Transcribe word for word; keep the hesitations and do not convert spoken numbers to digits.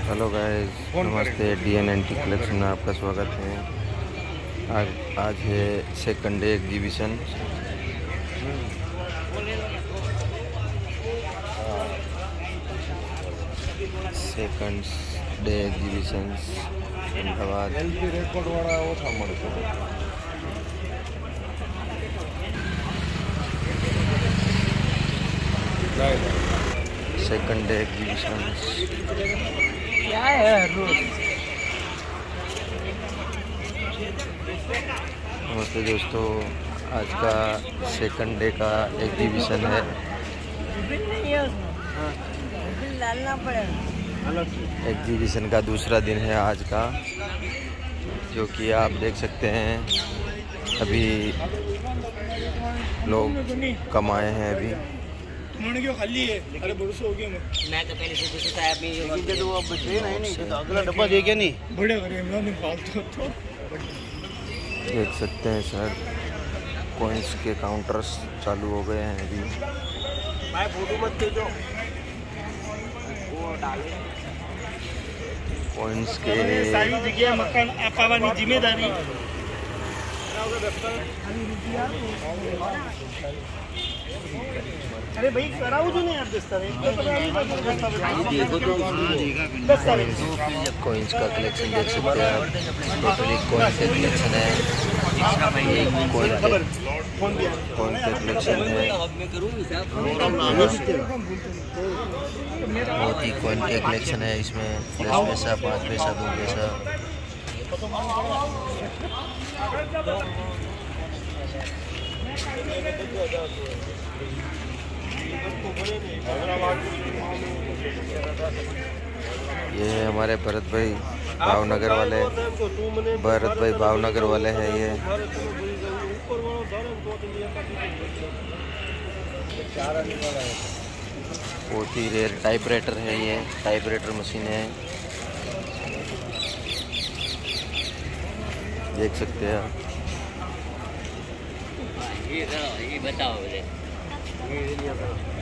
Hello guys, नमस्ते। D N N T collection में आपका स्वागत है। आज आज है second day exhibition. Second day exhibition Ahmedabad. Second day exhibition क्या है नमस्ते दोस्तों, आज का सेकंड डे का एग्जीबिशन है। एग्जीबिशन का दूसरा दिन है आज का, जो कि आप देख सकते हैं। अभी लोग कम आए हैं। अभी उन्होंने क्यों खाली है? अरे भरोसा हो गया। मैं तो पहले से जैसे साहब में ये कि तो अब बचे नहीं नहीं तो अगला डब्बा दे के नहीं बड़े करे हम लोग फालतू तो देख सकते हैं सर। कॉइन्स के काउंटर्स चालू हो गए हैं अभी। भाई फोटो मत खींचो, वो डाले कॉइन्स के सारी जगह मकान आपावानी जिम्मेदारी। अरे भाई कराओ जो नहीं आप दस्तावेज कॉइन्स का कलेक्शन देख सकते हैं आप। टोटली कॉइन के कलेक्शन है। कॉइन के कॉइन के कलेक्शन है। बहुत ही कॉइन के कलेक्शन है इसमें। दस पैसा, पाँच पैसा, दो पैसा। ये हमारे भरत भाई भावनगर वाले भरत भाई भावनगर वाले हैं। ये बहुत ही रेयर टाइपराइटर है। ये टाइपराइटर मशीन है, देख सकते हैं आप। ये बताओ